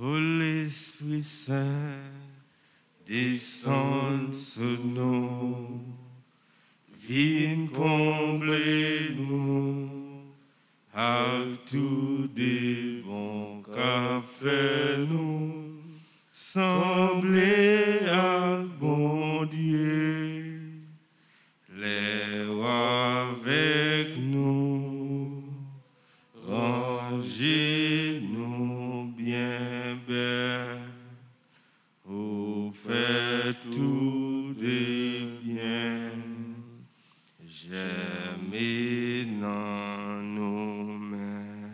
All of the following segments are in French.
Ô l'Esprit Saint, descends sur nous, viens combler nous, avec tout des bons qu'a fait nous, sembler à bon Dieu, les rois avec nous, rangez-nous bien belles, au fait tout des biens, jamais dans nos mains.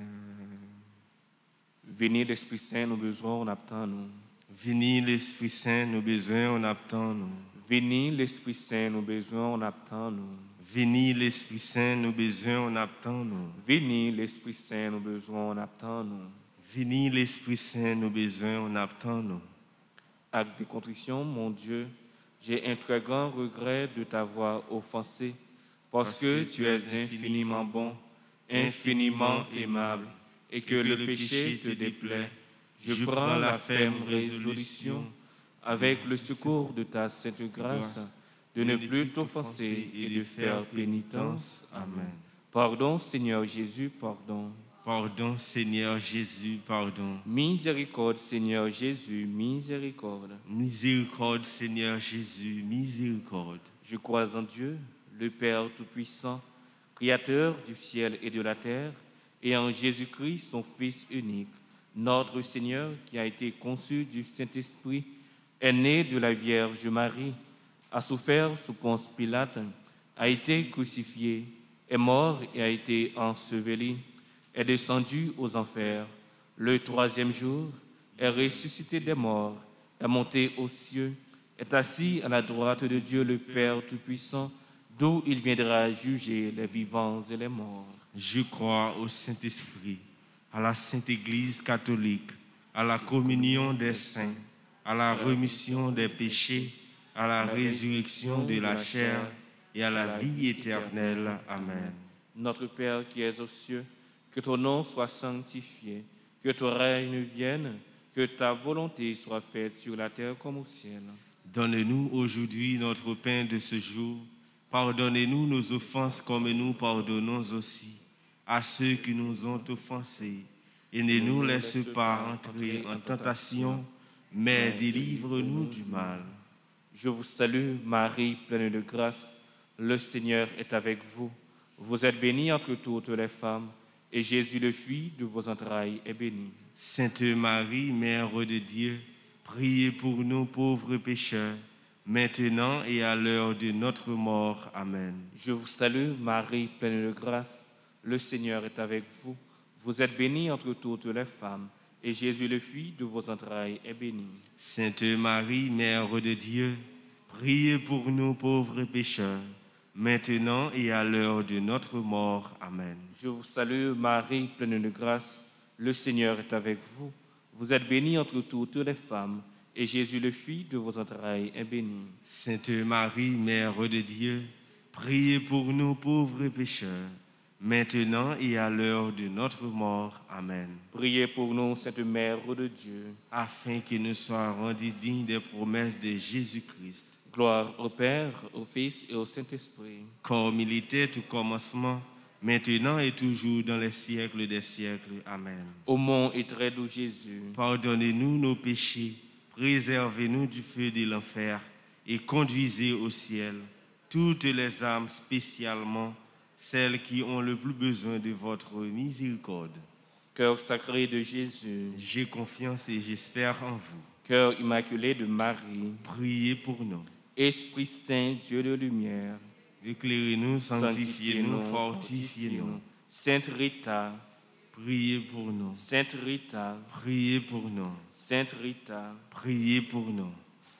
Venez l'Esprit Saint, nos besoins, on attend nous. Venez l'Esprit Saint, nos besoins, on attend nous. Venez l'Esprit Saint, nos besoins, on attend nous. Venez l'Esprit Saint, nos besoins, on attend nous. Venez l'Esprit Saint, nos besoins, on attend nous. Venez l'Esprit Saint, nos besoins, on attend nous. Acte de contrition, mon Dieu, j'ai un très grand regret de t'avoir offensé, parce que tu es infiniment bon, infiniment aimable, et que le péché te déplaît. Je prends la ferme résolution, avec le secours de ta sainte grâce, de ne plus t'offenser et de faire pénitence. Amen. Pardon, Seigneur Jésus, pardon. Pardon, Seigneur Jésus, pardon. Miséricorde, Seigneur Jésus, miséricorde. Miséricorde, Seigneur Jésus, miséricorde. Je crois en Dieu, le Père Tout-Puissant, Créateur du ciel et de la terre, et en Jésus-Christ, son Fils unique, notre Seigneur, qui a été conçu du Saint-Esprit, est né de la Vierge Marie, a souffert sous Ponce Pilate, a été crucifié, est mort et a été enseveli, est descendu aux enfers. Le troisième jour, est ressuscité des morts, est monté aux cieux, est assis à la droite de Dieu le Père Tout-Puissant, d'où il viendra juger les vivants et les morts. Je crois au Saint-Esprit, à la Sainte Église catholique, à la communion des saints, à la rémission des péchés, à la résurrection de la chair et à la vie éternelle. Amen. Notre Père qui es aux cieux, que ton nom soit sanctifié, que ton règne vienne, que ta volonté soit faite sur la terre comme au ciel. Donne-nous aujourd'hui notre pain de ce jour. Pardonnez-nous nos offenses comme nous pardonnons aussi à ceux qui nous ont offensés. Et ne nous laisse pas entrer en tentation, mais délivre-nous du mal. Je vous salue, Marie, pleine de grâce. Le Seigneur est avec vous. Vous êtes bénie entre toutes les femmes, et Jésus, le fruit de vos entrailles, est béni. Sainte Marie, Mère de Dieu, priez pour nous pauvres pécheurs, maintenant et à l'heure de notre mort. Amen. Je vous salue, Marie, pleine de grâce. Le Seigneur est avec vous. Vous êtes bénie entre toutes les femmes, et Jésus, le fruit de vos entrailles, est béni. Sainte Marie, Mère de Dieu, priez pour nous pauvres pécheurs, maintenant et à l'heure de notre mort. Amen. Je vous salue, Marie, pleine de grâce. Le Seigneur est avec vous. Vous êtes bénie entre toutes les femmes, et Jésus, le fruit de vos entrailles, est béni. Sainte Marie, Mère de Dieu, priez pour nous pauvres pécheurs, maintenant et à l'heure de notre mort. Amen. Priez pour nous, Sainte Mère de Dieu, afin qu'il nous soit rendu digne des promesses de Jésus-Christ. Gloire au Père, au Fils et au Saint-Esprit. Comme il était au commencement, maintenant et toujours dans les siècles des siècles. Amen. Ô mon et très doux Jésus, pardonnez-nous nos péchés, préservez-nous du feu de l'enfer et conduisez au ciel toutes les âmes, spécialement celles qui ont le plus besoin de votre miséricorde. Cœur sacré de Jésus, j'ai confiance et j'espère en vous. Cœur immaculé de Marie, priez pour nous. Esprit Saint, Dieu de lumière, éclairez-nous, sanctifiez-nous, fortifiez-nous. Sainte Rita, priez pour nous. Sainte Rita, priez pour nous. Sainte Rita, priez pour nous.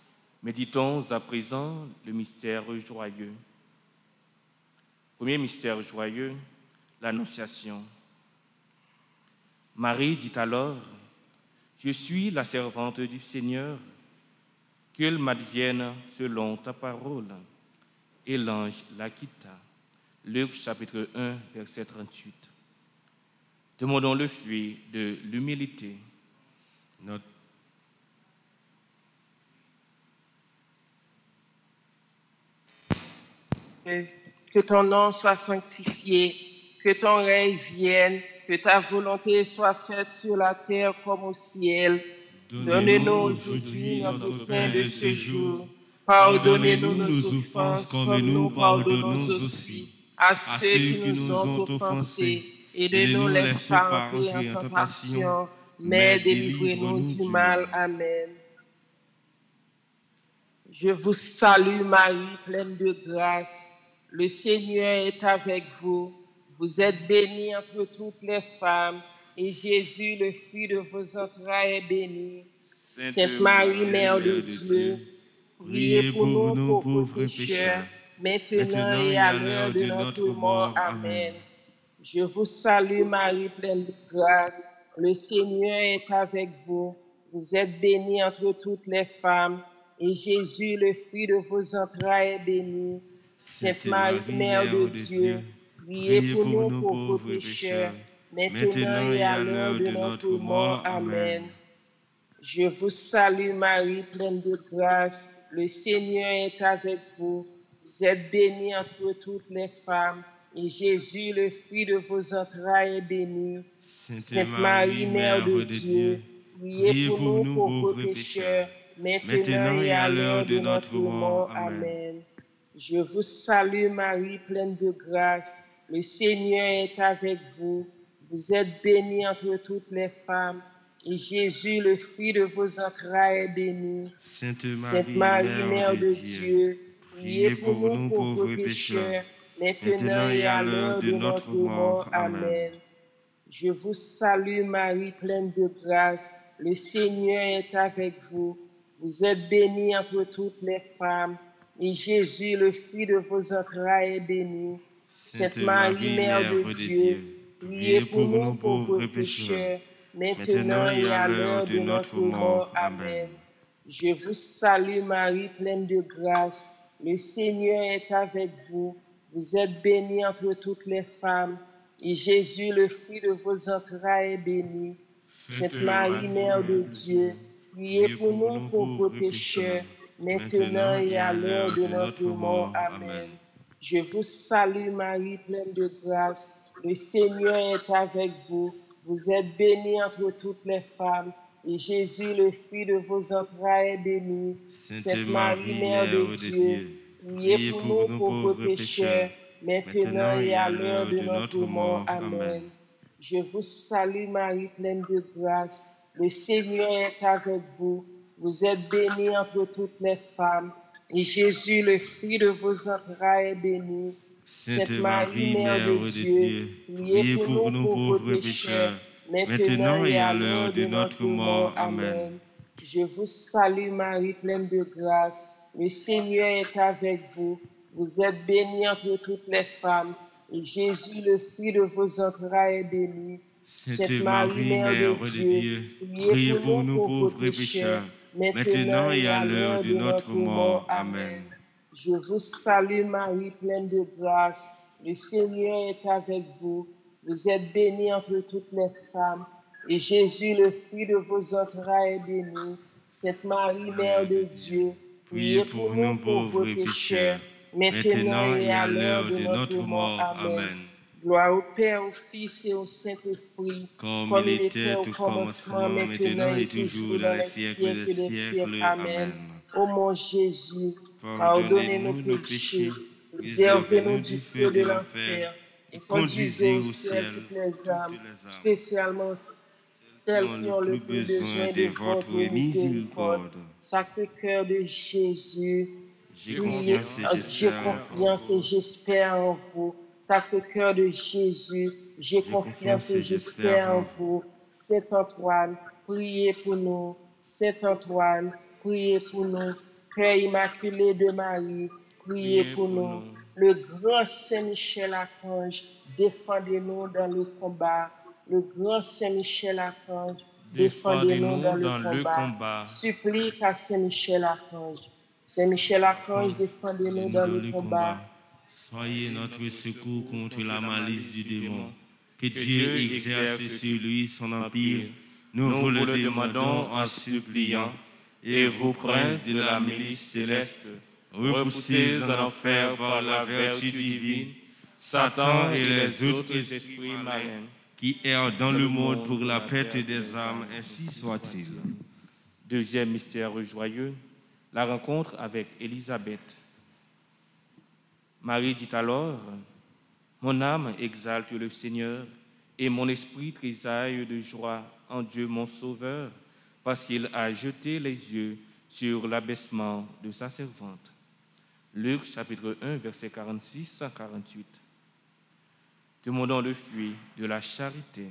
Méditons à présent le mystère joyeux. Premier mystère joyeux, l'Annonciation. Marie dit alors, « Je suis la servante du Seigneur, qu'il m'advienne selon ta parole. » Et l'ange la quitta. Luc chapitre 1, verset 38. Demandons le fruit de l'humilité. Que ton nom soit sanctifié, que ton règne vienne, que ta volonté soit faite sur la terre comme au ciel. Donne-nous aujourd'hui notre pain de ce jour. Pardonnez-nous nos offenses comme nous pardonnons aussi à ceux qui nous ont offensés. Et ne nous laisse pas entrer en tentation, mais délivrez-nous du mal. Amen. Je vous salue Marie, pleine de grâce. Le Seigneur est avec vous. Vous êtes bénie entre toutes les femmes, et Jésus, le fruit de vos entrailles, est béni. Sainte Marie, Mère de Dieu, priez pour nous pauvres pécheurs, maintenant et à l'heure de notre mort. Amen. Je vous salue Marie, pleine de grâce. Le Seigneur est avec vous. Vous êtes bénie entre toutes les femmes, et Jésus, le fruit de vos entrailles, est béni. Sainte Marie, Mère de Dieu, priez pour nous pauvres pécheurs, maintenant et à l'heure de notre mort. Amen. Je vous salue Marie, pleine de grâce. Le Seigneur est avec vous. Vous êtes bénie entre toutes les femmes, et Jésus, le fruit de vos entrailles, est béni. Sainte Marie, Mère de Dieu, priez pour nous pauvres pécheurs, maintenant et à l'heure de notre mort. Amen. Je vous salue Marie, pleine de grâce. Le Seigneur est avec vous. Vous êtes bénie entre toutes les femmes, et Jésus, le fruit de vos entrailles, est béni. Sainte Marie, Mère de Dieu, priez pour nous pauvres pécheurs, maintenant et à l'heure de notre mort. Amen. Je vous salue Marie, pleine de grâce. Le Seigneur est avec vous. Vous êtes bénie entre toutes les femmes, et Jésus, le fruit de vos entrailles, est béni. Sainte Marie, Mère de Dieu, priez pour nous pauvres pécheurs, maintenant et à l'heure de notre mort. Amen. Je vous salue Marie, pleine de grâce. Le Seigneur est avec vous. Vous êtes bénie entre toutes les femmes, et Jésus, le fruit de vos entrailles, est béni. Sainte Marie, Mère de Dieu, priez pour nous pauvres pécheurs, maintenant et à l'heure de notre mort. Amen. Je vous salue Marie, pleine de grâce. Le Seigneur est avec vous. Vous êtes bénie entre toutes les femmes, et Jésus, le fruit de vos entrailles, est béni. Sainte Marie, Mère de Dieu, priez pour nous pauvres pécheurs, maintenant et à l'heure de notre mort. Amen. Je vous salue Marie, pleine de grâce. Le Seigneur est avec vous. Vous êtes bénie entre toutes les femmes, et Jésus, le fruit de vos entrailles, est béni. Sainte Marie, Mère de Dieu, priez pour nous pauvres pécheurs, maintenant et à l'heure de notre mort. Amen. Je vous salue Marie, pleine de grâce. Le Seigneur est avec vous. Vous êtes bénie entre toutes les femmes, et Jésus, le fruit de vos entrailles, est béni. Sainte Marie, Mère de Dieu, priez pour nous pauvres pécheurs, maintenant et à l'heure de notre mort. Amen. Je vous salue Marie, pleine de grâce. Le Seigneur est avec vous. Vous êtes bénie entre toutes les femmes, et Jésus, le fruit de vos entrailles, est béni. Sainte Marie, Mère de Dieu, priez pour nous pauvres pécheurs, maintenant et à l'heure de notre mort. Amen. Gloire au Père, au Fils et au Saint-Esprit, comme il était au commencement, maintenant et toujours, dans les siècles des siècles. Amen. Ô mon Jésus, pardonnez nos péchés, préservez-nous du feu de l'enfer, et conduisez au ciel toutes les âmes, spécialement celles qui ont le plus besoin de votre miséricorde. Sacré-Cœur de Jésus, j'ai confiance et j'espère en vous. Sacré-Cœur de Jésus, j'ai confiance et j'espère en vous. Saint-Antoine, priez pour nous. Saint-Antoine, priez pour nous. Père immaculé de Marie, priez pour nous. Le grand Saint-Michel-Archange, défendez-nous dans le combat. Le grand Saint-Michel-Archange, défendez-nous dans le combat. Supplique à Saint-Michel-Archange. Saint-Michel-Archange, défendez-nous dans le combat. Soyez notre secours contre la malice du démon. Que Dieu exerce sur lui son empire. Nous vous le demandons en suppliant. Et vous, princes de la milice céleste, repoussés en enfer par la vertu divine, Satan et les autres esprits malins qui errent dans le monde pour la perte des âmes, ainsi soit-il. Deuxième mystère joyeux, la rencontre avec Élisabeth. Marie dit alors, « Mon âme exalte le Seigneur, et mon esprit tressaille de joie en Dieu mon Sauveur, parce qu'il a jeté les yeux sur l'abaissement de sa servante. » Luc chapitre 1, versets 46 à 48. Demandons le fruit de la charité.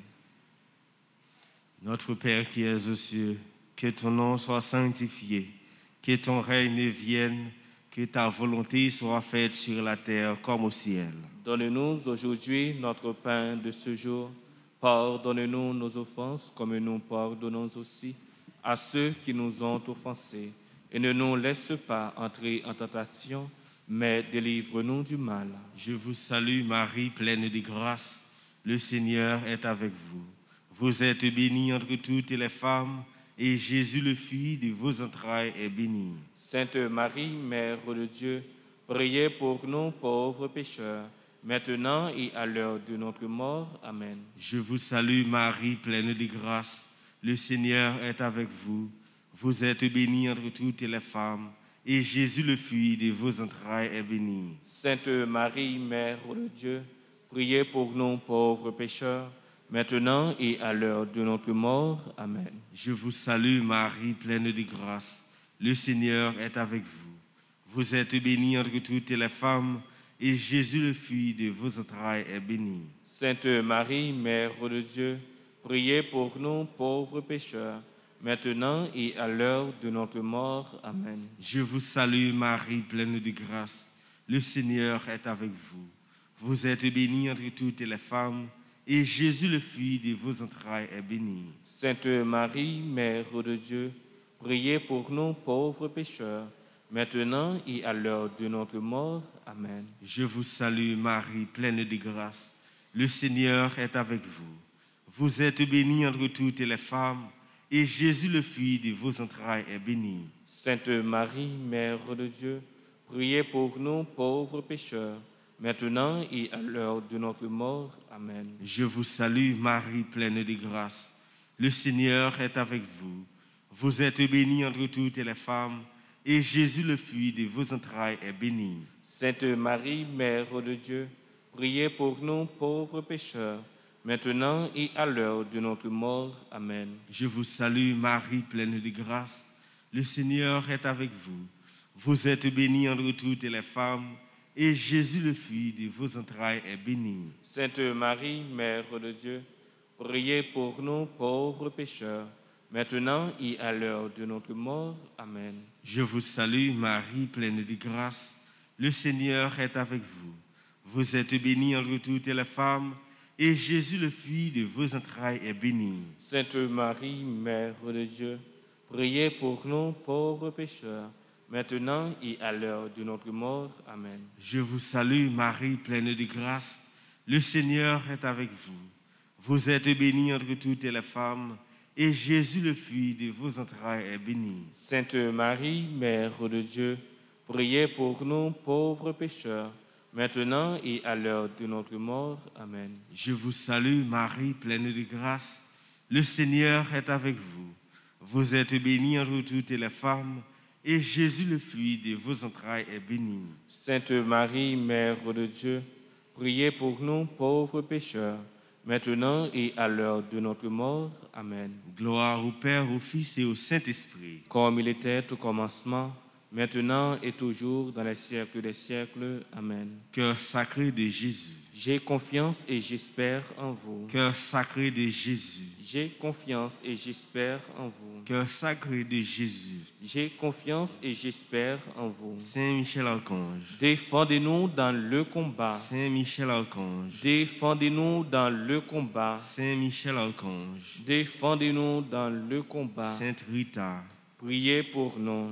Notre Père qui es aux cieux, que ton nom soit sanctifié, que ton règne vienne, que ta volonté soit faite sur la terre comme au ciel. Donne-nous aujourd'hui notre pain de ce jour. Pardonne-nous nos offenses comme nous pardonnons aussi à ceux qui nous ont offensés. Et ne nous laisse pas entrer en tentation, mais délivre-nous du mal. Je vous salue Marie, pleine de grâce. Le Seigneur est avec vous. Vous êtes bénie entre toutes les femmes, et Jésus, le fruit de vos entrailles, est béni. Sainte Marie, Mère de Dieu, priez pour nous pauvres pécheurs, maintenant et à l'heure de notre mort. Amen. Je vous salue Marie, pleine de grâce. Le Seigneur est avec vous. Vous êtes bénie entre toutes les femmes, et Jésus, le fruit de vos entrailles, est béni. Sainte Marie, Mère de Dieu, priez pour nous pauvres pécheurs, maintenant et à l'heure de notre mort. Amen. Je vous salue Marie, pleine de grâce. Le Seigneur est avec vous. Vous êtes bénie entre toutes les femmes, et Jésus, le fruit de vos entrailles, est béni. Sainte Marie, Mère de Dieu, priez pour nous pauvres pécheurs, maintenant et à l'heure de notre mort. Amen. Je vous salue Marie, pleine de grâce. Le Seigneur est avec vous. Vous êtes bénie entre toutes les femmes, et Jésus, le fruit de vos entrailles, est béni. Sainte Marie, Mère de Dieu, priez pour nous pauvres pécheurs, maintenant et à l'heure de notre mort. Amen. Je vous salue Marie, pleine de grâce. Le Seigneur est avec vous. Vous êtes bénie entre toutes les femmes, et Jésus, le fruit de vos entrailles, est béni. Sainte Marie, Mère de Dieu, priez pour nous pauvres pécheurs, maintenant et à l'heure de notre mort. Amen. Je vous salue Marie, pleine de grâce. Le Seigneur est avec vous. Vous êtes bénie entre toutes les femmes, et Jésus, le fruit de vos entrailles, est béni. Sainte Marie, Mère de Dieu, priez pour nous pauvres pécheurs, maintenant et à l'heure de notre mort. Amen. Je vous salue Marie, pleine de grâce. Le Seigneur est avec vous. Vous êtes bénie entre toutes les femmes, et Jésus, le fruit de vos entrailles, est béni. Sainte Marie, Mère de Dieu, priez pour nous pauvres pécheurs, maintenant et à l'heure de notre mort. Amen. Je vous salue Marie, pleine de grâce. Le Seigneur est avec vous. Vous êtes bénie entre toutes les femmes, et Jésus, le fruit de vos entrailles, est béni. Sainte Marie, Mère de Dieu, priez pour nous pauvres pécheurs, maintenant et à l'heure de notre mort. Amen. Je vous salue Marie, pleine de grâce. Le Seigneur est avec vous. Vous êtes bénie entre toutes les femmes, et Jésus, le fruit de vos entrailles, est béni. Sainte Marie, Mère de Dieu, priez pour nous pauvres pécheurs, maintenant et à l'heure de notre mort. Amen. Je vous salue Marie, pleine de grâce. Le Seigneur est avec vous. Vous êtes bénie entre toutes les femmes, et Jésus, le fruit de vos entrailles, est béni. Sainte Marie, Mère de Dieu, priez pour nous pauvres pécheurs, maintenant et à l'heure de notre mort. Amen. Gloire au Père, au Fils et au Saint-Esprit. Comme il était au commencement, maintenant et toujours, dans les siècles des siècles. Amen. Cœur sacré de Jésus. J'ai confiance et j'espère en vous. Cœur sacré de Jésus. J'ai confiance et j'espère en vous. Cœur sacré de Jésus. J'ai confiance et j'espère en vous. Saint Michel Archange. Défendez-nous dans le combat. Saint Michel Archange. Défendez-nous dans le combat. Saint Michel Archange. Défendez-nous dans le combat. Sainte Rita. Priez pour nous.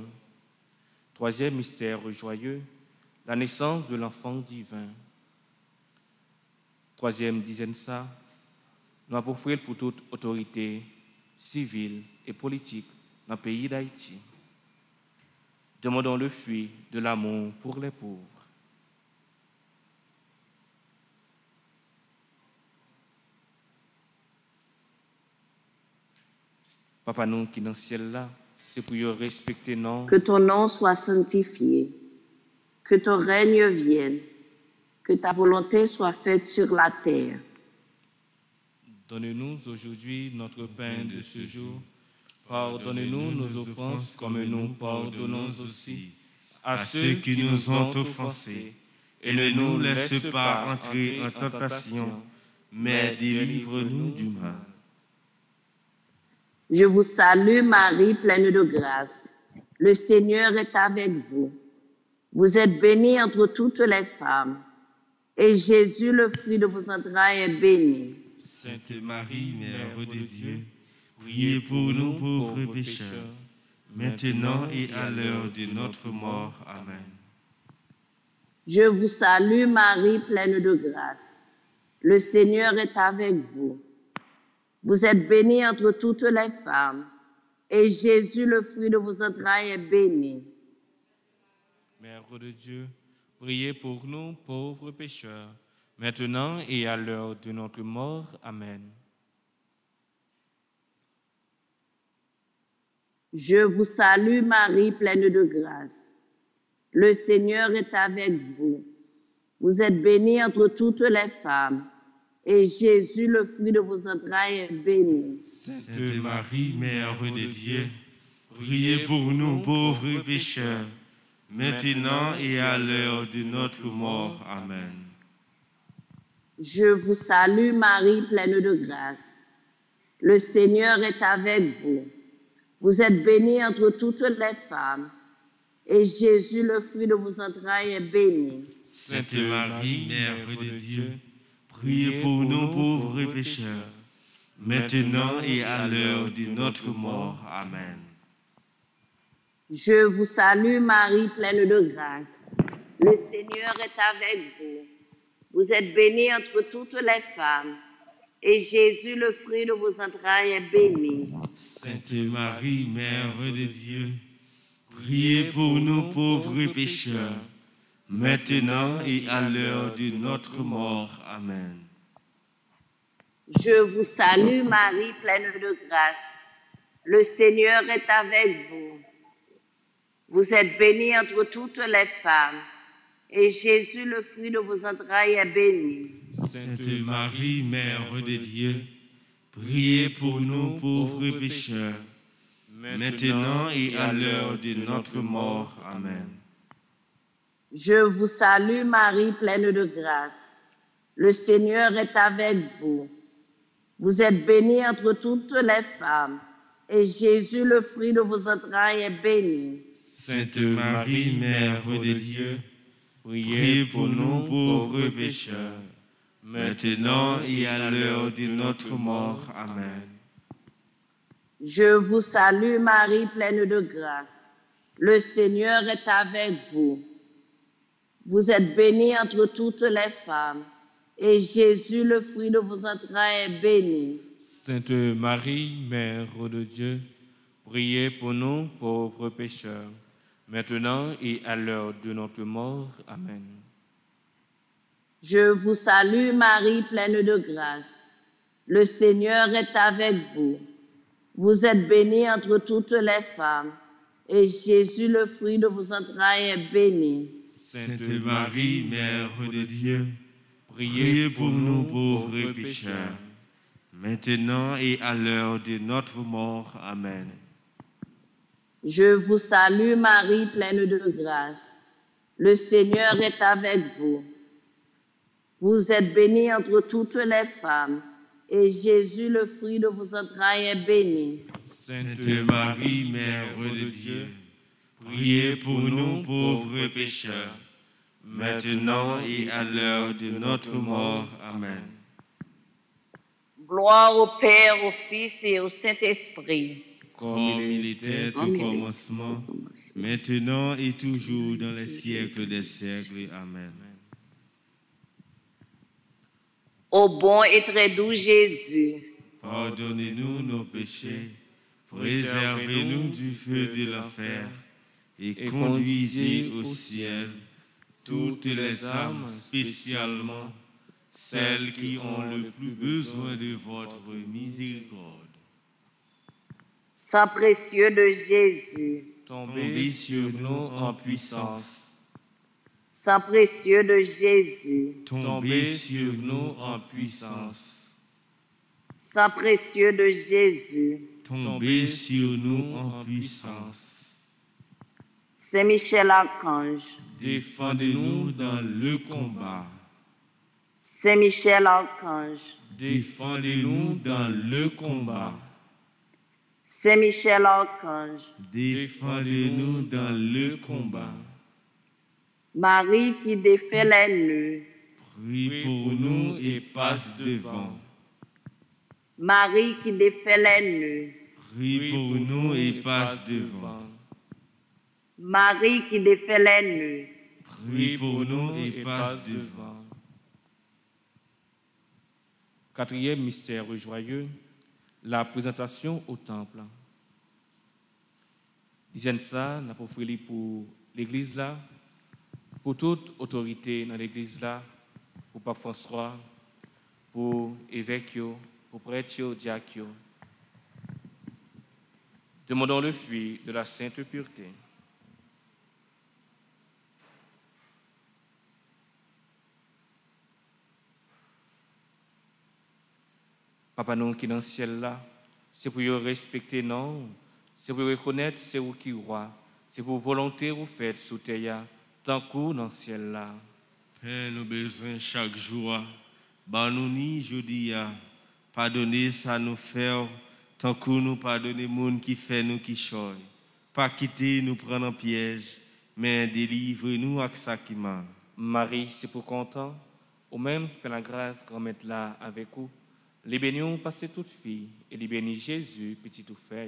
Troisième mystère joyeux, la naissance de l'enfant divin. Troisième dizaine ça, nous avons offert pour toute autorité civile et politique dans le pays d'Haïti. demandons le fruit de l'amour pour les pauvres. Papa, nous qui dans le ciel là, c'est pour respecter non. Que ton nom soit sanctifié, que ton règne vienne, que ta volonté soit faite sur la terre. Donne-nous aujourd'hui notre pain de ce jour. Pardonne-nous nos offenses comme nous pardonnons aussi à ceux qui nous ont offensés. Et ne nous laisse pas entrer en tentation, mais délivre-nous du mal. Je vous salue Marie, pleine de grâce. Le Seigneur est avec vous. Vous êtes bénie entre toutes les femmes, et Jésus, le fruit de vos entrailles, est béni. Sainte Marie, Mère de Dieu, priez pour nous pauvres pécheurs, maintenant et à l'heure de notre mort. Amen. Je vous salue Marie, pleine de grâce. Le Seigneur est avec vous. Vous êtes bénie entre toutes les femmes, et Jésus, le fruit de vos entrailles, est béni. Mère de Dieu, priez pour nous pauvres pécheurs, maintenant et à l'heure de notre mort. Amen. Je vous salue Marie, pleine de grâce. Le Seigneur est avec vous. Vous êtes bénie entre toutes les femmes, et Jésus, le fruit de vos entrailles, est béni. Sainte Marie, Mère de Dieu, priez pour nous pauvres pécheurs, maintenant et à l'heure de notre mort. Amen. Je vous salue Marie, pleine de grâce. Le Seigneur est avec vous. Vous êtes bénie entre toutes les femmes, et Jésus, le fruit de vos entrailles, est béni. Sainte Marie, Mère de Dieu, priez pour nous pauvres pécheurs, maintenant et à l'heure de notre mort. Amen. Je vous salue Marie, pleine de grâce. Le Seigneur est avec vous. Vous êtes bénie entre toutes les femmes, et Jésus, le fruit de vos entrailles, est béni. Sainte Marie, Mère de Dieu, priez pour nous pauvres pécheurs, maintenant et à l'heure de notre mort. Amen. Je vous salue Marie, pleine de grâce. Le Seigneur est avec vous. Vous êtes bénie entre toutes les femmes, et Jésus, le fruit de vos entrailles, est béni. Sainte Marie, Mère de Dieu, priez pour nous pauvres pécheurs, maintenant et à l'heure de notre mort. Amen. Je vous salue Marie, pleine de grâce. Le Seigneur est avec vous. Vous êtes bénie entre toutes les femmes, et Jésus, le fruit de vos entrailles, est béni. Sainte Marie, Mère de Dieu, priez pour nous pauvres pécheurs, maintenant et à l'heure de notre mort. Amen. Je vous salue Marie, pleine de grâce. Le Seigneur est avec vous. Vous êtes bénie entre toutes les femmes, et Jésus, le fruit de vos entrailles, est béni. Sainte Marie, Mère de Dieu, priez pour nous pauvres pécheurs, maintenant et à l'heure de notre mort. Amen. Je vous salue Marie, pleine de grâce. Le Seigneur est avec vous. Vous êtes bénie entre toutes les femmes, et Jésus, le fruit de vos entrailles, est béni. Sainte Marie, Mère de Dieu, priez pour nous pauvres pécheurs, maintenant et à l'heure de notre mort. Amen. Je vous salue Marie, pleine de grâce. Le Seigneur est avec vous. Vous êtes bénie entre toutes les femmes, et Jésus, le fruit de vos entrailles, est béni. Sainte Marie, Mère de Dieu, priez pour nous pauvres pécheurs, maintenant et à l'heure de notre mort. Amen. Gloire au Père, au Fils et au Saint-Esprit. Comme il était au commencement, maintenant et toujours dans les siècles des siècles. Amen. Ô bon et très doux Jésus, pardonnez-nous nos péchés, préservez-nous du feu de l'enfer, et conduisez au ciel toutes les âmes, spécialement celles qui ont le plus besoin de votre miséricorde. Sang précieux de Jésus, Tombez sur nous en puissance. Sang précieux de Jésus, Tombez sur nous en puissance. Sang précieux de Jésus, Tombez sur nous en puissance. Saint Michel Archange, Défendez-nous dans le combat. Saint Michel Archange, Défendez-nous dans le combat. Saint Michel Archange, Défendez-nous dans le combat. Marie qui défait les nœuds, Prie pour nous et passe devant. Marie qui défait les nœuds, Prie pour nous et passe devant. Marie qui défait les nœuds, Prie pour nous et passe devant. Quatrième mystère joyeux, la présentation au temple. Disons ça, n'a pas fait pour l'église là, pour toute autorité dans l'église là, pour Pape François, pour évêque, pour prêtre, diacre. Demandons le fruit de la sainte pureté. Papa, nous qui dans le ciel là, c'est pour respecter nous, c'est pour reconnaître c'est vous qui roi, c'est pour volonté vous faites sous terre, tant que dans le ciel là. Père, nous besoin chaque jour, bah nous ni jeudi, pardonnez ça nous faire, tant que nous pardonnez monde qui fait nous qui choy. Pas quitter nous prendre en piège, mais délivre-nous avec ça qui mal. Marie, c'est pour content, au même que la grâce qu'on mette là avec vous. Les bénis passer toute fille, et les bénis Jésus, petit tout fait.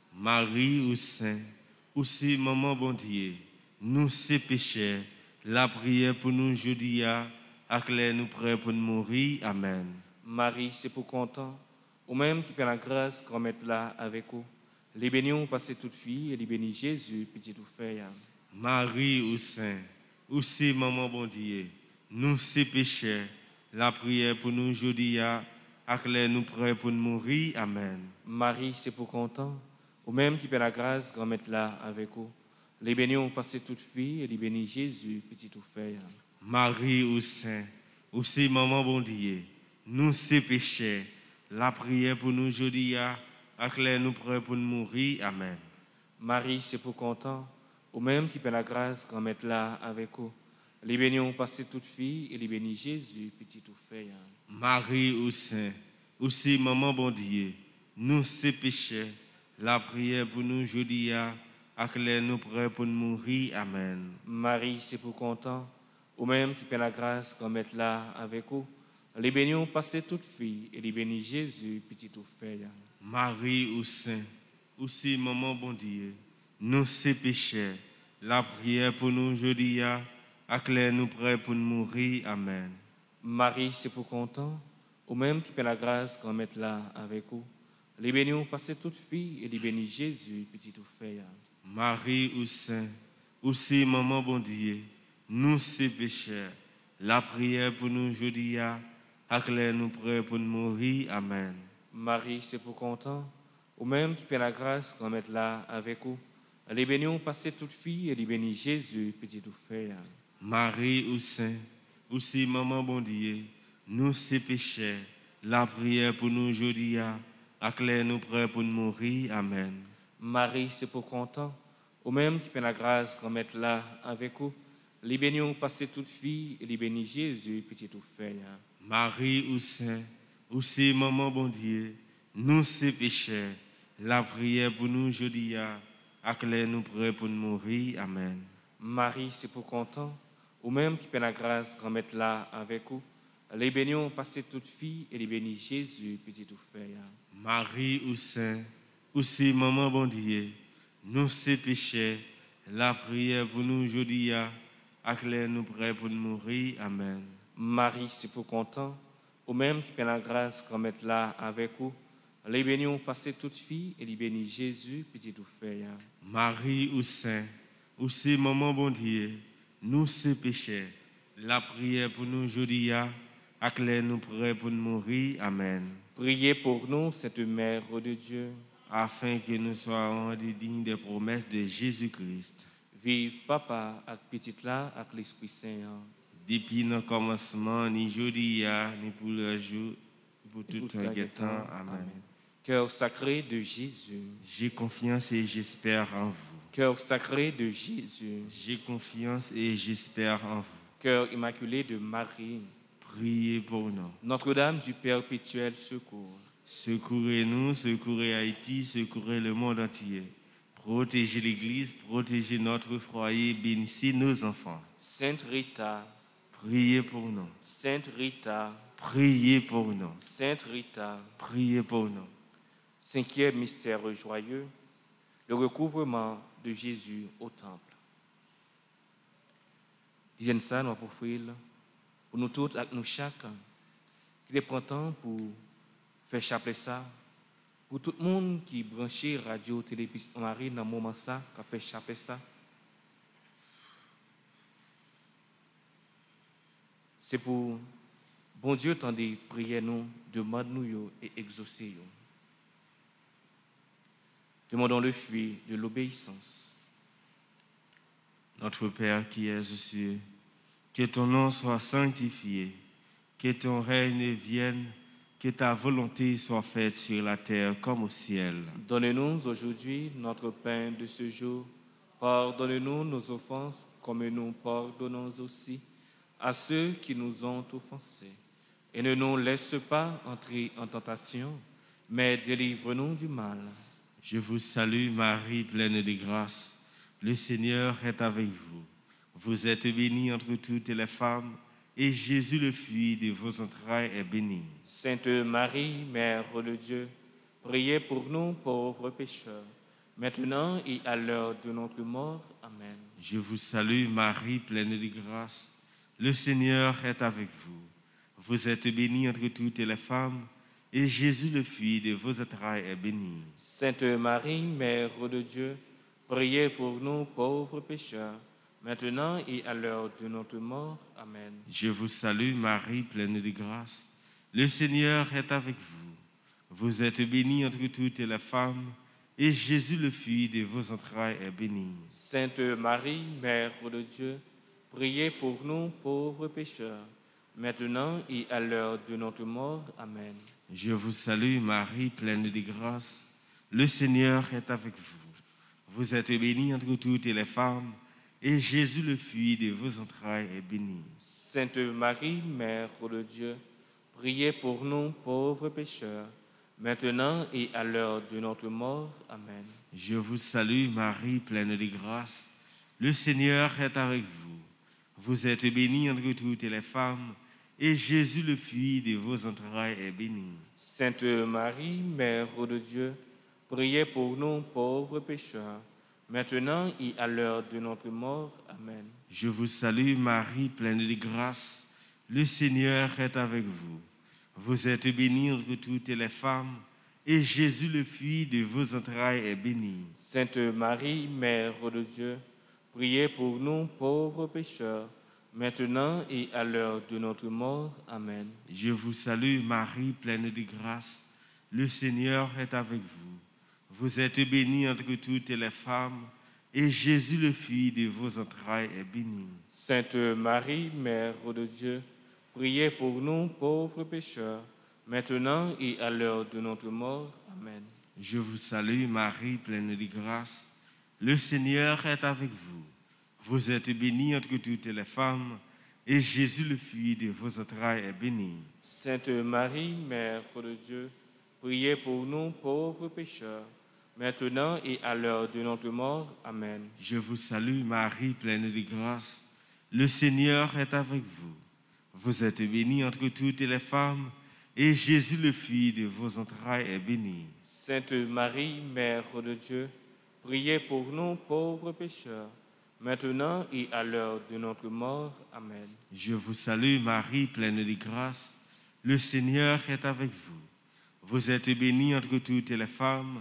Marie ou Saint, aussi maman bon Dieu, nous ces pécheurs, la prière pour nous jeudi, acclare nous prêts pour nous mourir. Amen. Marie, c'est pour content, au même qui fait la grâce qu'on mette là avec vous. Les bénis passer toute fille, et les bénis Jésus, petit tout fait. Marie ou Saint, aussi maman bon Dieu, nous ces pécheurs, la prière pour nous jeudi, acclare nous prêts pour nous mourir. Amen. Marie, c'est pour content, au même qui fait la grâce qu'on mette là avec vous. Les bénis ont passé toute fille, et les bénis Jésus, petit tout fait. Marie ou Saint, aussi maman bon Dieu, nous ces pécheurs, la prière pour nous jeudi, acclare nous prêts pour nous mourir. Amen. Marie, c'est pour content, au même qui fait la grâce qu'on mette là avec vous. Les bénis ont passé toute fille, et les bénis Jésus, petit tout fait. Marie ou Saint, aussi maman bon Dieu, nous ces pécheurs, la prière pour nous jeudi, acclare nous prêts pour nous mourir. Amen. Marie, c'est pour content, au même qui fait la grâce qu'on mette là avec vous. Les bénis ont passé toute fille, et les bénis Jésus, petit tout fait. Marie ou Saint, aussi maman bon Dieu, nous ces pécheurs, la prière pour nous jeudi, acclare nous prêts pour nous mourir. Amen. Marie, c'est pour content, au même qui fait la grâce qu'on mette là avec vous. Les bénis ont passé toute fille, et les bénis Jésus, petit tout fait. Marie ou Saint, aussi maman bon Dieu, nous ces pécheurs, la prière pour nous jeudi, acclare nous prêts pour nous mourir. Amen. Marie, c'est pour content, au même qui fait la grâce qu'on mette là avec vous. Les bénis ont passé toute fille, et les bénis Jésus, petit tout fait. Marie ou Saint, aussi maman bon Dieu, nous ces pécheurs, la prière pour nous jeudi, acclare nous prêts pour nous mourir. Amen. Marie, c'est pour content, au même qui fait la grâce qu'on mette là avec vous. Les bénis ont passé toute fille, et les bénis Jésus, petit tout fait. Marie ou Saint, aussi maman bon Dieu, nous ces pécheurs, la prière pour nous jeudi, acclare nous prêts pour nous mourir. Amen. Marie, c'est pour content, ou même qui fait la grâce qu'on mette là avec vous. Les bénis ont passé toute fille, et les bénis Jésus, petit tout fait. Marie ou Saint, aussi maman bon Dieu, nous ces pécheurs, la prière pour nous jeudi, acclare nous prêts pour nous mourir. Amen. Marie, c'est pour content, ou même qui fait la grâce qu'on mette là avec vous. Les bénis ont passé toute fille, et les bénis Jésus, petit tout fait. Marie ou Saint, Ou c'est maman bon Dieu, nous ce péchés, la prière pour nous aujourd'hui, acclare nous prêts pour nous mourir. Amen. Priez pour nous, Sainte Mère de Dieu, afin que nous soyons rendus dignes des promesses de Jésus-Christ. Vive Papa, avec Petite là, avec l'Esprit Saint. Depuis le commencement, ni aujourd'hui, ni pour le jour, pour tout temps et temps. Amen. Cœur sacré de Jésus, j'ai confiance et j'espère en vous. Cœur sacré de Jésus, j'ai confiance et j'espère en vous. Cœur immaculé de Marie, priez pour nous. Notre-Dame du perpétuel secours, secourez-nous, secourez Haïti, secourez le monde entier. Protégez l'Église, protégez notre foyer, bénissez nos enfants. Sainte Rita, priez pour nous. Sainte Rita, priez pour nous. Sainte Rita, priez pour nous. Cinquième mystère joyeux, le recouvrement de Jésus au temple. Disons ça, nous pour nous tous, avec nous chacun, qui prend temps pour faire chapelet ça, pour tout le monde qui branché radio, télévision, Marie dans le moment ça, qui a fait chapelet ça. C'est pour bon Dieu tendez prier nous, demande nous et exaucer nous. Demandons le fruit de l'obéissance. Notre Père qui es aux cieux, que ton nom soit sanctifié, que ton règne vienne, que ta volonté soit faite sur la terre comme au ciel. Donne-nous aujourd'hui notre pain de ce jour. Pardonne-nous nos offenses comme nous pardonnons aussi à ceux qui nous ont offensés. Et ne nous laisse pas entrer en tentation, mais délivre-nous du mal. Je vous salue Marie, pleine de grâce. Le Seigneur est avec vous. Vous êtes bénie entre toutes les femmes, et Jésus, le fruit de vos entrailles, est béni. Sainte Marie, Mère de Dieu, priez pour nous pauvres pécheurs, maintenant et à l'heure de notre mort. Amen. Je vous salue Marie, pleine de grâce. Le Seigneur est avec vous. Vous êtes bénie entre toutes les femmes, et Jésus, le fruit de vos entrailles, est béni. Sainte Marie, Mère de Dieu, priez pour nous pauvres pécheurs, maintenant et à l'heure de notre mort. Amen. Je vous salue Marie, pleine de grâce. Le Seigneur est avec vous. Vous êtes bénie entre toutes les femmes, et Jésus, le fruit de vos entrailles, est béni. Sainte Marie, Mère de Dieu, priez pour nous pauvres pécheurs, maintenant et à l'heure de notre mort. Amen. Je vous salue Marie, pleine de grâce. Le Seigneur est avec vous. Vous êtes bénie entre toutes les femmes, et Jésus, le fruit de vos entrailles, est béni. Sainte Marie, Mère de Dieu, priez pour nous pauvres pécheurs, maintenant et à l'heure de notre mort. Amen. Je vous salue Marie, pleine de grâce. Le Seigneur est avec vous. Vous êtes bénie entre toutes les femmes, et Jésus, le fruit de vos entrailles, est béni. Sainte Marie, Mère de Dieu, priez pour nous pauvres pécheurs, maintenant et à l'heure de notre mort. Amen. Je vous salue Marie, pleine de grâce. Le Seigneur est avec vous. Vous êtes bénie entre toutes les femmes, et Jésus, le fruit de vos entrailles, est béni. Sainte Marie, Mère de Dieu, priez pour nous pauvres pécheurs, maintenant et à l'heure de notre mort. Amen. Je vous salue Marie, pleine de grâce. Le Seigneur est avec vous. Vous êtes bénie entre toutes les femmes, et Jésus, le fruit de vos entrailles, est béni. Sainte Marie, Mère de Dieu, priez pour nous pauvres pécheurs, maintenant et à l'heure de notre mort. Amen. Je vous salue Marie, pleine de grâce. Le Seigneur est avec vous. Vous êtes bénie entre toutes les femmes, et Jésus, le fruit de vos entrailles, est béni. Sainte Marie, Mère de Dieu, priez pour nous pauvres pécheurs, maintenant et à l'heure de notre mort. Amen. Je vous salue Marie, pleine de grâce. Le Seigneur est avec vous. Vous êtes bénie entre toutes les femmes, et Jésus, le fruit de vos entrailles, est béni. Sainte Marie, Mère de Dieu, priez pour nous pauvres pécheurs, maintenant et à l'heure de notre mort. Amen. Je vous salue Marie, pleine de grâce. Le Seigneur est avec vous. Vous êtes bénie entre toutes les femmes,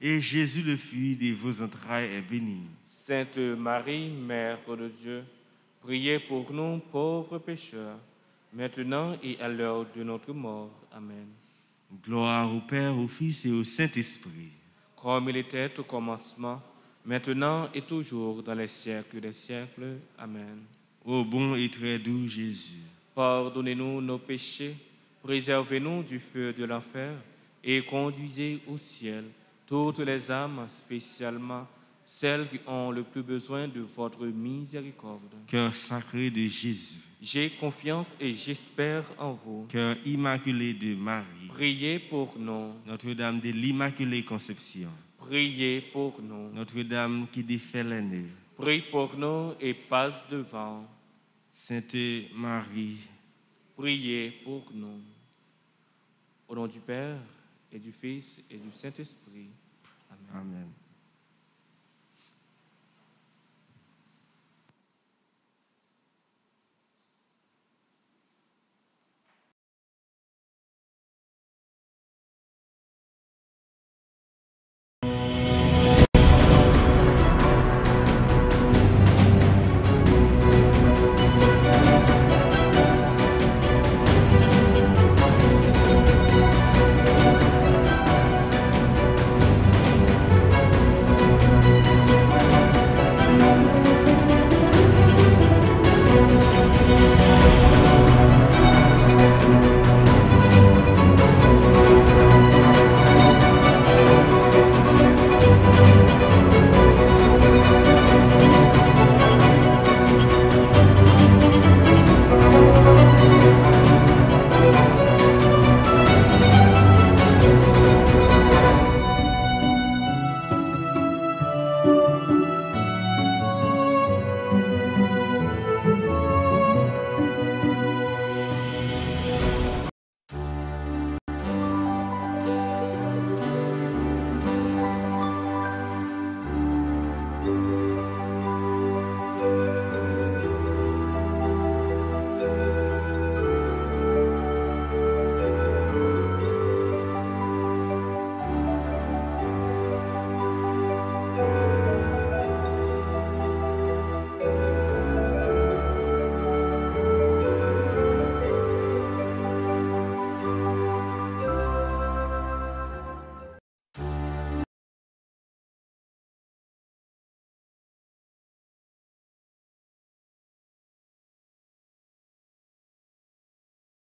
Et Jésus, le fruit de vos entrailles, est béni. Sainte Marie, Mère de Dieu, priez pour nous pauvres pécheurs, maintenant et à l'heure de notre mort. Amen. Gloire au Père, au Fils et au Saint-Esprit. Comme il était au commencement, maintenant et toujours dans les siècles des siècles. Amen. Ô bon et très doux Jésus, pardonnez-nous nos péchés, préservez-nous du feu de l'enfer et conduisez au ciel toutes les âmes, spécialement celles qui ont le plus besoin de votre miséricorde. Cœur sacré de Jésus, j'ai confiance et j'espère en vous. Cœur immaculé de Marie, priez pour nous. Notre-Dame de l'Immaculée Conception, priez pour nous. Notre-Dame qui défait les nœuds, prie pour nous et passe devant. Sainte Marie, priez pour nous. Au nom du Père et du Fils et du Saint-Esprit. Amen. Amen.